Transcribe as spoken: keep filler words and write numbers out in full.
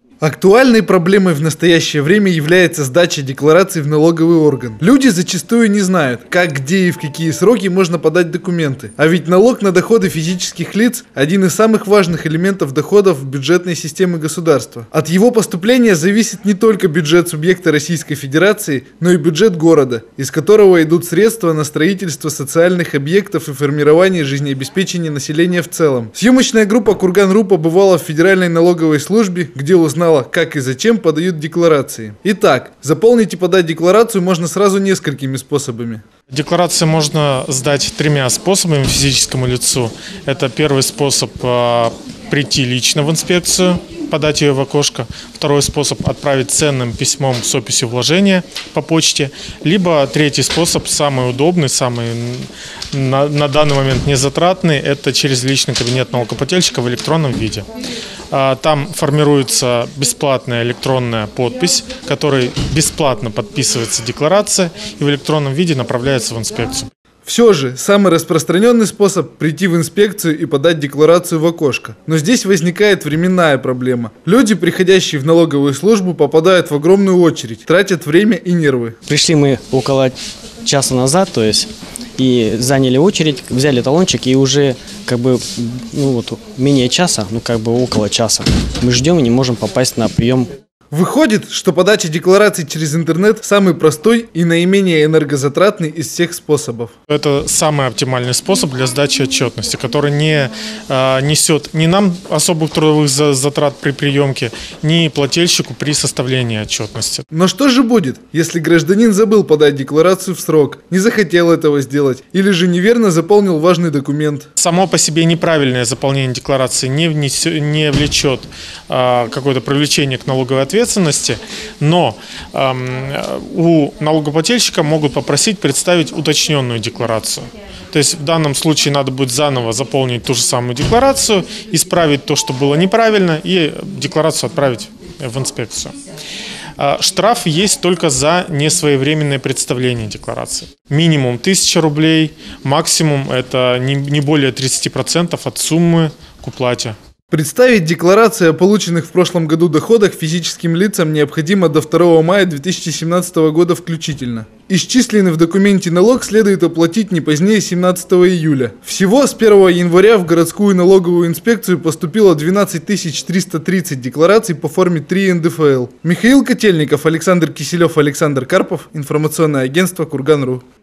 Актуальной проблемой в настоящее время является сдача деклараций в налоговый орган. Люди зачастую не знают, как, где и в какие сроки можно подать документы. А ведь налог на доходы физических лиц – один из самых важных элементов доходов бюджетной системы государства. От его поступления зависит не только бюджет субъекта Российской Федерации, но и бюджет города, из которого идут средства на строительство социальных объектов и формирование жизнеобеспечения населения в целом. Съемочная группа Курган.ру побывала в Федеральной налоговой службе, где узнала, как и зачем подают декларации. Итак, заполнить и подать декларацию можно сразу несколькими способами. Декларации можно сдать тремя способами физическому лицу. Это первый способ – прийти лично в инспекцию, подать ее в окошко. Второй способ – отправить ценным письмом с описью вложения по почте. Либо третий способ, самый удобный, самый на, на данный момент незатратный – это через личный кабинет налогоплательщика в электронном виде. Там формируется бесплатная электронная подпись, которой бесплатно подписывается декларация и в электронном виде направляется в инспекцию. Все же, самый распространенный способ – прийти в инспекцию и подать декларацию в окошко. Но здесь возникает временная проблема. Люди, приходящие в налоговую службу, попадают в огромную очередь, тратят время и нервы. Пришли мы около часа назад, то есть, и заняли очередь, взяли талончик, и уже как бы, ну вот, менее часа, ну как бы около часа, мы ждем и не можем попасть на прием. Выходит, что подача деклараций через интернет самый простой и наименее энергозатратный из всех способов. Это самый оптимальный способ для сдачи отчетности, который не а, несет ни нам особых трудовых затрат при приемке, ни плательщику при составлении отчетности. Но что же будет, если гражданин забыл подать декларацию в срок, не захотел этого сделать или же неверно заполнил важный документ? Само по себе неправильное заполнение декларации не, внесет, не влечет а, какое-то привлечение к налоговой ответственности. ответственности, но эм, у налогоплательщика могут попросить представить уточненную декларацию. То есть в данном случае надо будет заново заполнить ту же самую декларацию, исправить то, что было неправильно, и декларацию отправить в инспекцию. Штраф есть только за несвоевременное представление декларации. Минимум тысяча рублей, максимум это не, не более тридцати процентов от суммы к уплате. Представить декларации о полученных в прошлом году доходах физическим лицам необходимо до второго мая две тысячи семнадцатого года включительно. Исчисленный в документе налог следует оплатить не позднее семнадцатого июля. Всего с первого января в городскую налоговую инспекцию поступило двенадцать тысяч триста тридцать деклараций по форме три эн дэ эф эл. Михаил Котельников, Александр Киселев, Александр Карпов. Информационное агентство Курган.ру.